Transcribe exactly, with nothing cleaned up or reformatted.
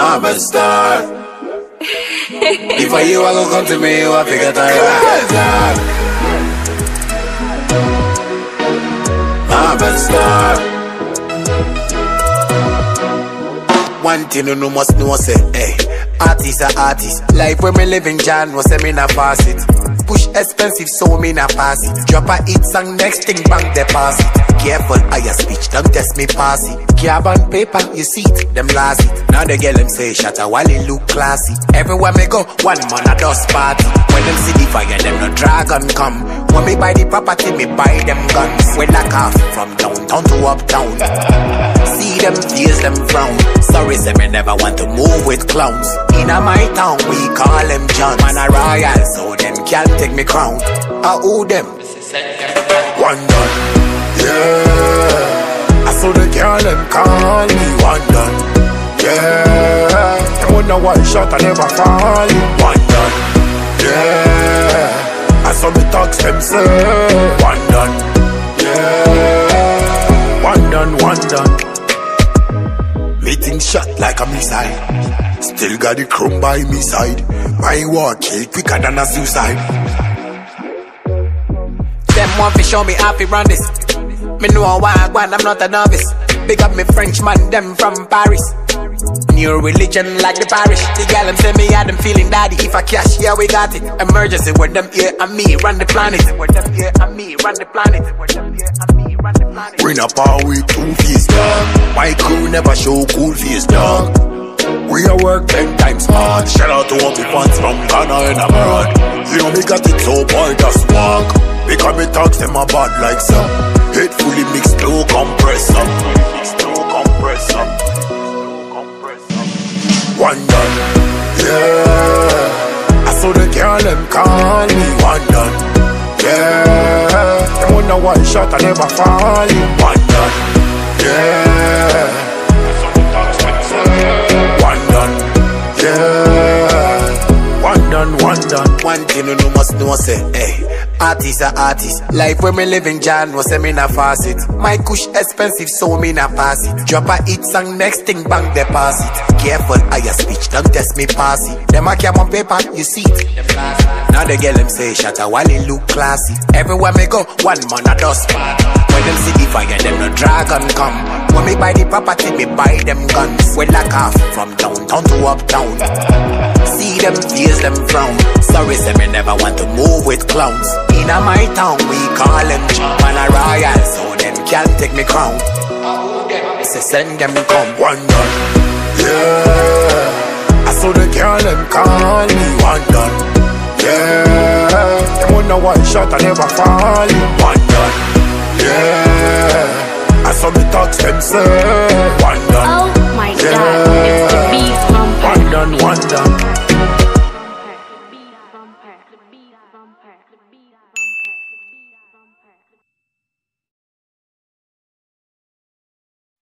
I'm a star. Before you I go come to me, you I figure that I'm a star. One thing you know must know say, hey, artist are artist. Life where me living, John was say me na pass it. Push expensive, so me na pass it. Drop a hit song, next thing bank deposit. Careful, I your speech, don't test me pass it. Carbon paper, you see it, them last it. Now the girl them say, shut a while it look classy. Everywhere me go, one man a dust party. When them see the fire, them no dragon come. When me buy the property, me buy them guns. When I off from downtown to uptown. See them face, them frown. Sorry, say me never want to move with clowns. In a my town, we call them John. Man a royal, so them can't take me crown. I owe them one done, yeah. I saw the girl them call me one done, yeah. Them wonder why shot I never fall. One done, yeah. I saw me talks them say one done, yeah. One done, one done. Meeting shot like a missile. Still got the chrome by me side. My war kill quicker than a suicide. Them want to show me how to run this. Me know why I want, I'm not a novice. Big up me French man, them from Paris. New religion like the parish. The gal them say me had them feeling daddy. If I cash, yeah we got it. Emergency with them here and me run the planet. With them here and me run the planet. With them here and me run the planet. Bring up our way two face dog. My crew never show cool face dog. We a work ten times hard. Shout out to all the fans from Ghana and abroad. You know me got it so boy just walk. Because me talks them a bad like so. Head fully mixed low compressor. Low compressor. One done, yeah. I saw the girl them call me one done, yeah. Them wonder why shot I never fall. One done, yeah. One done, yeah. One done, one done. One thing you know must know say, hey. Artist are artist. Life where me living, John was say me na pass it. My kush expensive, so me na pass it. Drop a hit song, next thing bank deposit. Careful, I your speech, don't test me pass it. Them a cam on paper, you see it. Now the girl them say, shut a while it look classy. Everywhere me go, one man a dust party. When them see the fire, them no dragon come. When me buy the property, me buy them guns. We lock off from downtown to uptown. See them face, them frown. Sorry, say me never want to move with clowns. In a my town, we call them man a royal, so them can't take me crown. Say send them come. One done, yeah. I saw the girl them call me one done, yeah. Them wonder why shot I never fall. One done, yeah. I saw me talks them say one done. Oh my yeah. God, it's the beast, mom. One done, one done.